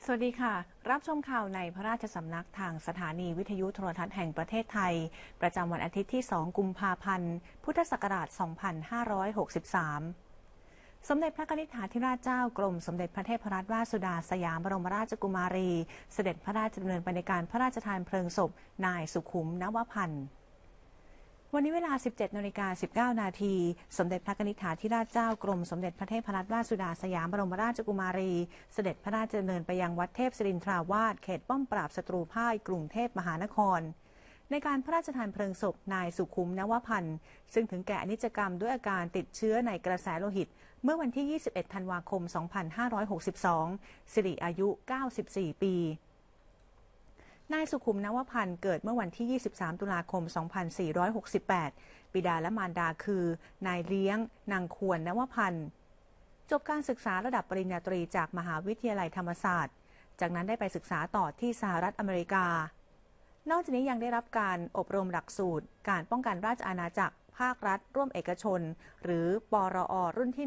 สวัสดีค่ะรับชมข่าวในพระราชสำนักทางสถานีวิทยุโทรทัศน์แห่งประเทศไทยประจำวันอาทิตย์ที่ 2 กุมภาพันธ์ พุทธศักราช 2563 สมเด็จพระนิธิถาธิราชเจ้ากรมสมเด็จพระเทพรัตนราชสุดาสยามบรมราชกุมารีเสด็จพระราชดำเนินไปในการพระราชทานเพลิงศพนายสุขุมนวพันธ์วันนี้เวลา 17:19 นาทีสมเด็จพระนิธิถาธิราชเจ้ากรมสมเด็จพระเทพรัตนราชสุดาสยามบรมราชกุมารีเสด็จพระราชดำเนินไปยังวัดเทพศิรินทราวาสเขตป้อมปราบศัตรูพ่ายกรุงเทพมหานครในการพระราชทานเพลิงศพนายสุขุมนวพันธ์ซึ่งถึงแก่อนิจกรรมด้วยอาการติดเชื้อในกระแสโลหิตเมื่อวันที่ 21 ธันวาคม 2562 สิริอายุ 94 ปีนายสุขุมนวพันธ์เกิดเมื่อวันที่ 23 ตุลาคม 2468 บิดาและมารดาคือนายเลี้ยงนางควรนวพันธ์จบการศึกษาระดับปริญญาตรีจากมหาวิทยาลัยธรรมศาสตร์จากนั้นได้ไปศึกษาต่อที่สหรัฐอเมริกานอกจากนี้ยังได้รับการอบรมหลักสูตรการป้องกันราชอาณาจักรภาครัฐร่วมเอกชนหรือปรอรุ่นที่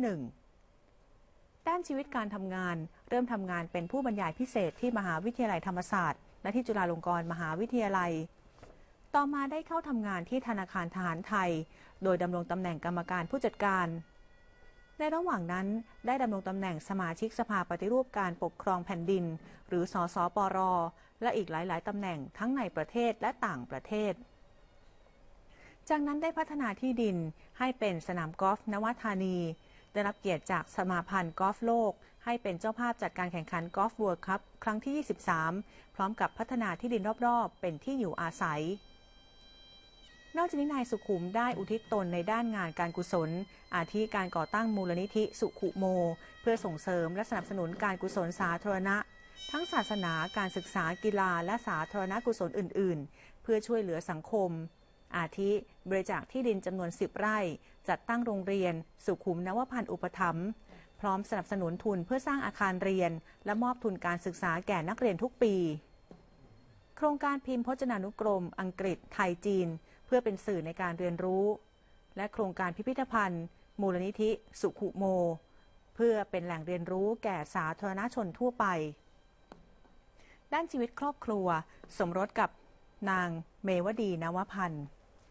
1 ด้านชีวิตการทำงานเริ่มทำงานเป็นผู้บรรยายพิเศษที่มหาวิทยาลัยธรรมศาสตร์และที่จุฬาลงกรณ์มหาวิทยาลัยต่อมาได้เข้าทำงานที่ธนาคารทหารไทยโดยดำรงตำแหน่งกรรมการผู้จัดการในระหว่างนั้นได้ดำรงตำแหน่งสมาชิกสภาปฏิรูปการปกครองแผ่นดินหรือสสปรและอีกหลายๆตำแหน่งทั้งในประเทศและต่างประเทศจากนั้นได้พัฒนาที่ดินให้เป็นสนามกอล์ฟนวธานีได้รับเกียรติจากสมาพันธ์กอล์ฟโลกให้เป็นเจ้าภาพจัดการแข่งขันกอล์ฟเวิลด์คัพครั้งที่ 23 พร้อมกับพัฒนาที่ดินรอบๆเป็นที่อยู่อาศัยนอกจากนี้นายสุขุมได้อุทิศตนในด้านงานการกุศลอาทิการก่อตั้งมูลนิธิสุขุโมเพื่อส่งเสริมและสนับสนุนการกุศลสาธารณะทั้งศาสนาการศึกษากีฬาและสาธารณกุศลอื่นๆเพื่อช่วยเหลือสังคมอาทิบริจาคที่ดินจำนวน10 ไร่จัดตั้งโรงเรียนสุขุมนวพันธ์อุปถัมภ์พร้อมสนับสนุนทุนเพื่อสร้างอาคารเรียนและมอบทุนการศึกษาแก่นักเรียนทุกปีโครงการพิมพ์พจนานุกรมอังกฤษไทยจีนเพื่อเป็นสื่อในการเรียนรู้และโครงการพิพิธภัณฑ์มูลนิธิสุขุโมเพื่อเป็นแหล่งเรียนรู้แก่สาธารณชนทั่วไปด้านชีวิตครอบครัวสมรสกับนางเมวดีนวพันธ์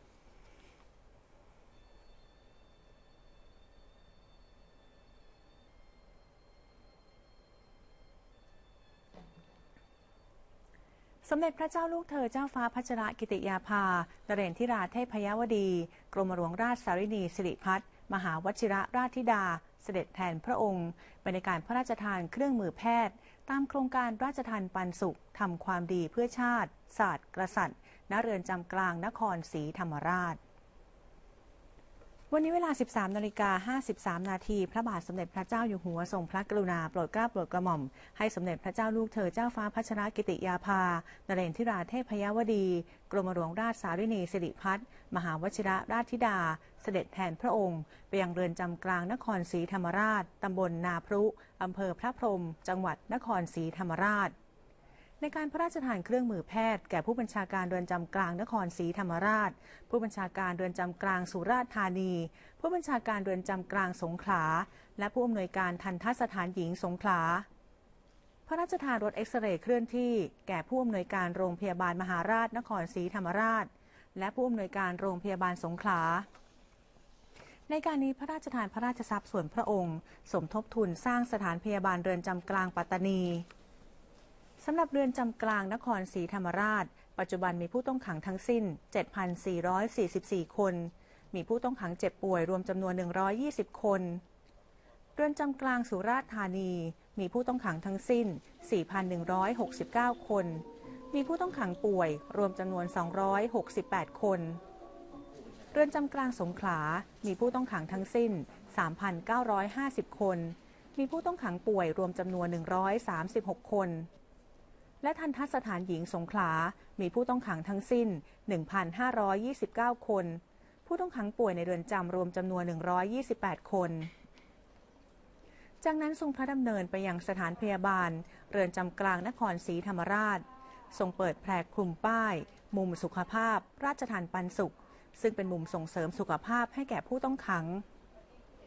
สมเด็จพระเจ้าลูกเธอเจ้าฟ้าพัชรกิติยาภานเรศธิราเทพยวดีกรมหลวงราชสารินีสิริพัฒน์มหาวชิรราชธิดาเสด็จแทนพระองค์ไปในการพระราชทานเครื่องมือแพทย์ตามโครงการราชทานปันสุขทำความดีเพื่อชาติศาสตร์กษัตริย์ณเรือนจำกลางนครศรีธรรมราชวันนี้เวลา 13:53 นาทีพระบาทสมเด็จพระเจ้าอยู่หัวทรงพระกรุณาโปรดเกล้าโปรดกระหม่อมให้สมเด็จพระเจ้าลูกเธอเจ้าฟ้าพัชรกิติยาภานเรศธิราเทพยวดีกรมหลวงราชสารินีสิริพัฒน์มหาวชิรราชธิดาเสด็จแทนพระองค์ไปยังเรือนจำกลางนครศรีธรรมราชตำบลนาพรุอำเภอพระพรหมจังหวัดนครศรีธรรมราชในการพระราชทานเครื่องมือแพทย์แก่ผู้บัญชาการเรือนจำกลางนครศรีธรรมราชผู้บัญชาการเรือนจำกลางสุราษฎร์ธานีผู้บัญชาการเรือนจำกลางสงขลาและผู้อำนวยการทันทสถานหญิงสงขลาพระราชทานรถเอ็กซเรย์เคลื่อนที่แก่ผู้อำนวยการโรงพยาบาลมหาราชนครศรีธรรมราชและผู้อำนวยการโรงพยาบาลสงขลาในการนี้พระราชทานพระราชทรัพย์ส่วนพระองค์สมทบทุนสร้างสถานพยาบาลเรือนจำกลางปัตตานีสำหรับเรือนจำกลางนครศรีธรรมราชปัจจุบันมีผู้ต้องขังทั้งสิ้น 7,444 คนมีผู้ต้องขังเจ็บป่วยรวมจำนวน120 คนเรือนจำกลางสุราษฎร์ธานีมีผู้ต้องขังทั้งสิ้น 4,169 คนมีผู้ต้องขังป่วยรวมจำนวน268 คนเรือนจำกลางสงขลามีผู้ต้องขังทั้งสิ้น 3,950 คนมีผู้ต้องขังป่วยรวมจำนวน136 คนและทันทสถานหญิงสงขลามีผู้ต้องขังทั้งสิ้น 1,529 คนผู้ต้องขังป่วยในเรือนจำรวมจำนวน128 คนจากนั้นทรงพระดำเนินไปยังสถานพยาบาลเรือนจำกลางนครศรีธรรมราชทรงเปิดแพรคลุมป้ายมุมสุขภาพราชทานปันสุขซึ่งเป็นมุมส่งเสริมสุขภาพให้แก่ผู้ต้องขัง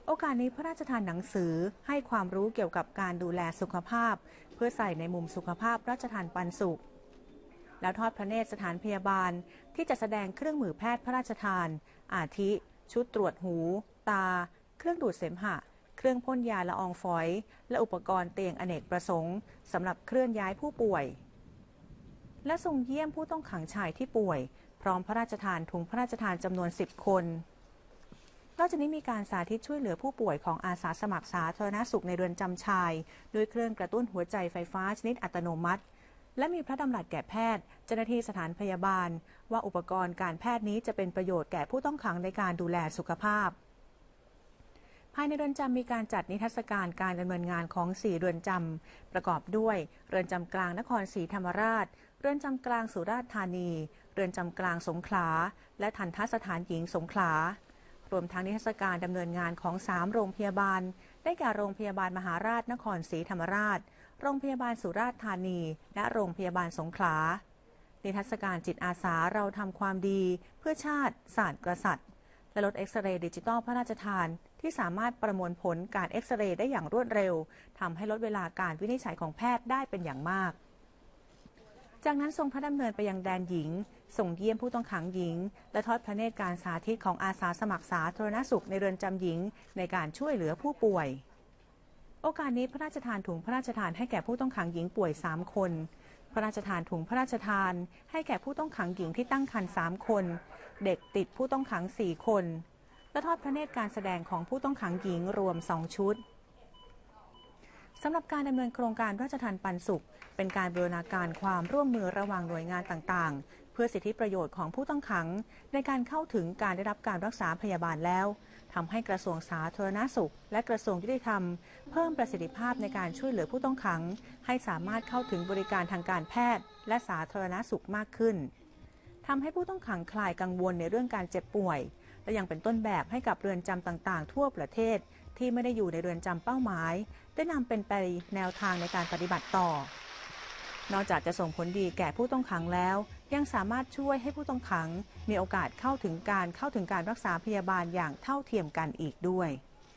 โอกาสนี้พระราชทานหนังสือให้ความรู้เกี่ยวกับการดูแลสุขภาพเพื่อใส่ในมุมสุขภาพราชทานปันสุขแล้วทอดพระเนตรสถานพยาบาลที่จะแสดงเครื่องมือแพทย์พระราชทานอาทิ ชุดตรวจหู ตา เครื่องดูดเสมหะ เครื่องพ่นยาละอองฝอยและอุปกรณ์เตียงอเนกประสงค์สำหรับเคลื่อนย้ายผู้ป่วยและทรงเยี่ยมผู้ต้องขังชายที่ป่วยพร้อมพระราชทานถุงพระราชทานจำนวน10 คนนอกจากนี้มีการสาธิตช่วยเหลือผู้ป่วยของอาสาสมัครสาธารณสุขในเรือนจำชายด้วยเครื่องกระตุ้นหัวใจไฟฟ้าชนิดอัตโนมัติและมีพระดำรัสแก่แพทย์เจ้าหน้าที่สถานพยาบาลว่าอุปกรณ์การแพทย์นี้จะเป็นประโยชน์แก่ผู้ต้องขังในการดูแลสุขภาพภายในเรือนจำมีการจัดนิทรรศการการดำเนินงานของ4เรือนจำประกอบด้วยเรือนจำกลางนครศรีธรรมราชเรือนจำกลางสุราษฎร์ธานีเรือนจำกลางสงขลาและทัณฑสถานหญิงสงขลารวมทั้งนิทรรศการดำเนินงานของ3โรงพยาบาลได้แก่โรงพยาบาลมหาราชนครศรีธรรมราชโรงพยาบาลสุราษฎร์ธานีและโรงพยาบาลสงขลานิทรรศการจิตอาสาเราทำความดีเพื่อชาติศาสตร์กษัตริย์และรถเอ็กซเรย์ดิจิตอลพระราชทานที่สามารถประมวลผลการเอ็กซเรย์ได้อย่างรวดเร็วทำให้ลดเวลาการวินิจฉัยของแพทย์ได้เป็นอย่างมากจากนั้นทรงพระดำเนินไปยังแดนหญิงส่งเยี่ยมผู้ต้องขังหญิงและทอดพระเนตรการสาธิตของอาสาสมัครสาธารณสุขในเรือนจำหญิงในการช่วยเหลือผู้ป่วยโอกาสนี้พระราชทานถุงพระราชทานให้แก่ผู้ต้องขังหญิงป่วย3 คนพระราชทานถุงพระราชทานให้แก่ผู้ต้องขังหญิงที่ตั้งครรภ์3 คนเด็กติดผู้ต้องขัง4 คนและทอดพระเนตรการแสดงของผู้ต้องขังหญิงรวม2 ชุดสำหรับการดำเนินโครงการราชทานปันสุขเป็นการบูรณาการความร่วมมือระหว่างหน่วยงานต่างๆเพื่อสิทธิประโยชน์ของผู้ต้องขังในการเข้าถึงการได้รับการรักษาพยาบาลแล้วทำให้กระทรวงสาธารณสุขและกระทรวงยุติธรรมเพิ่มประสิทธิภาพในการช่วยเหลือผู้ต้องขังให้สามารถเข้าถึงบริการทางการแพทย์และสาธารณสุขมากขึ้นทำให้ผู้ต้องขังคลายกังวลในเรื่องการเจ็บป่วยและยังเป็นต้นแบบให้กับเรือนจำต่างๆทั่วประเทศที่ไม่ได้อยู่ในเรือนจำเป้าหมายได้นำเป็นไปแนวทางในการปฏิบัติต่อนอกจากจะส่งผลดีแก่ผู้ต้องขังแล้วยังสามารถช่วยให้ผู้ต้องขังมีโอกาสเข้าถึงการรักษาพยาบาลอย่างเท่าเทียมกันอีกด้วย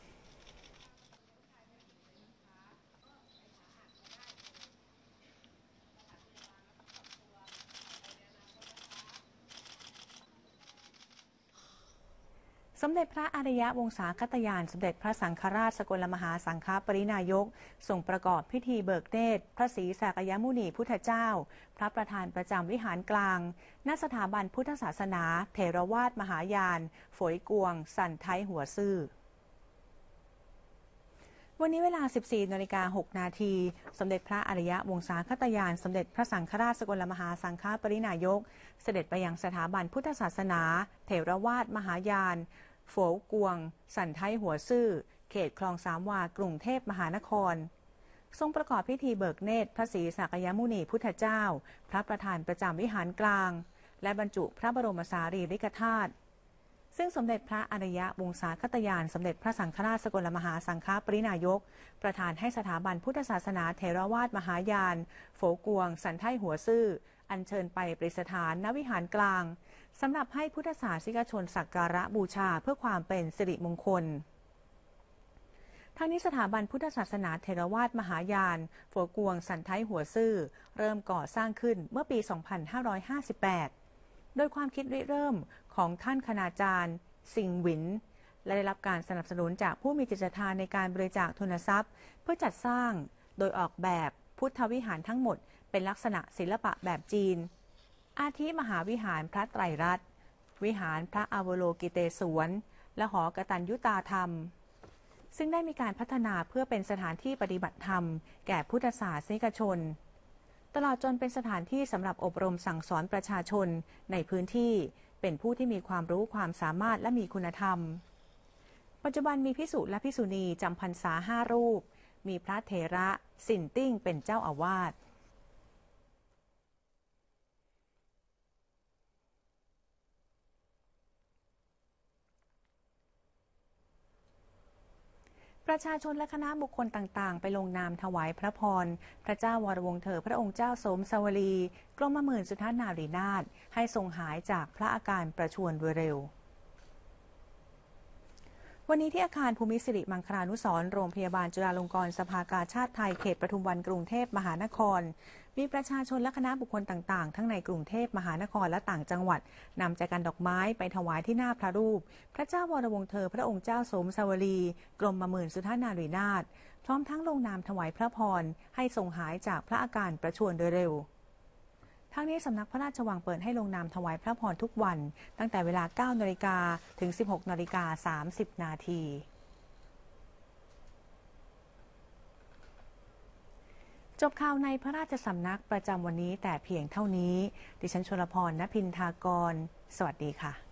สมเด็จพระอารยวงศาคตญาณสมเด็จพระสังฆราชสกลมหาสังฆปรินายกทรงประกอบพิธีเบิกเนตรพระศรีสากยมุนีพุทธเจ้าพระประธานประจำวิหารกลางณสถาบันพุทธศาสนาเถรวาทมหายานฝอยกวงสันไทหัวซื่อวันนี้เวลา 14:06 น.สมเด็จพระอารยวงศาคตญาณสมเด็จพระสังฆราชสกลมหาสังฆปรินายกเสด็จไปยังสถาบันพุทธศาสนาเถรวาทมหายานฝอยกวงสันไทหัวซื่อเขตคลองสามวากรุงเทพมหานครทรงประกอบพิธีเบิกเนตรพระศรีสากยมุนีพุทธเจ้าพระประธานประจำวิหารกลางและบรรจุพระบรมสารีริกธาตุซึ่งสมเด็จพระอารยวงศาคตญาณสมเด็จพระสังฆราชสกลมหาสังฆปรินายกประธานให้สถาบันพุทธศาสนาเถรวาทมหายานฝอยกวงสันไทหัวซื่ออัญเชิญไปประดิษฐานณวิหารกลางสำหรับให้พุทธศาสนิกชนสักการะบูชาเพื่อความเป็นสิริมงคลทั้งนี้สถาบันพุทธศาสนาเถรวาทมหายานฝอยกวงสันไทหัวซื่อเริ่มก่อสร้างขึ้นเมื่อปี 2558 โดยความคิดริเริ่มของท่านคณาจารย์ซิงหวินและได้รับการสนับสนุนจากผู้มีจิตศรัทธาในการบริจาคทุนทรัพย์เพื่อจัดสร้างโดยออกแบบพุทธวิหารทั้งหมดเป็นลักษณะศิลปะแบบจีนอาทิมหาวิหารพระไตรรัตน์วิหารพระอวโลกิเตศวรและหอกตัญญูตาธรรมซึ่งได้มีการพัฒนาเพื่อเป็นสถานที่ปฏิบัติธรรมแก่พุทธศาสนิกชนตลอดจนเป็นสถานที่สำหรับอบรมสั่งสอนประชาชนในพื้นที่เป็นผู้ที่มีความรู้ความสามารถและมีคุณธรรมปัจจุบันมีภิกษุและภิกษุณีจำพรรษา5 รูปมีพระเถระสินติ้งเป็นเจ้าอาวาสประชาชนและคณะบุคคลต่างๆไปลงนามถวายพระพรพระเจ้าวรวงศ์เธอพระองค์เจ้าสมสวลีกรมหมื่นสุทนารีนาถให้ทรงหายจากพระอาการประชวรโดยเร็ววันนี้ที่อาคารภูมิสิริมังคลานุสรณ์โรงพยาบาลจุฬาลงกรณ์สภากาชาดไทยเขตปทุมวันกรุงเทพมหานครมีประชาชนและคณะบุคคลต่างๆทั้งในกรุงเทพมหานครและต่างจังหวัดนำใจกันดอกไม้ไปถวายที่หน้าพระรูปพระเจ้าวรวงศ์เธอพระองค์เจ้าสมสวลีกรมหมื่นสุทธานารีนาถพร้อมทั้งลงนามถวายพระพรให้ทรงหายจากพระอาการประชวรโดยเร็วทั้งนี้สำนักพระราชวังเปิดให้ลงนามถวายพระพรทุกวันตั้งแต่เวลา 9 นาฬิกาถึง 16 นาฬิกา 30 นาทีจบข่าวในพระราชสำนักประจำวันนี้แต่เพียงเท่านี้ดิฉันชลพร ณ พินทากรสวัสดีค่ะ